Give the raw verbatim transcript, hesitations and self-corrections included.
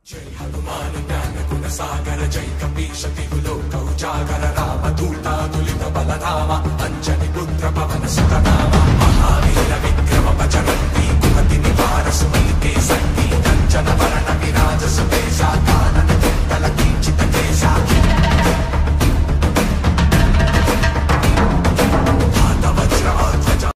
जय हनुमान ज्ञान गुण सागर जय कपीश तिहु लोक उजागर राम दूता तुलित बलधामा अंजनी पुत्र पवन सुत नामा महावीर विक्रम बजरंगी कुमति निवार सुमति के संगी कंचन वरण विराज सुबेसा कानन कुंडल किंचित केसा हाथ वज्र और ध्वजा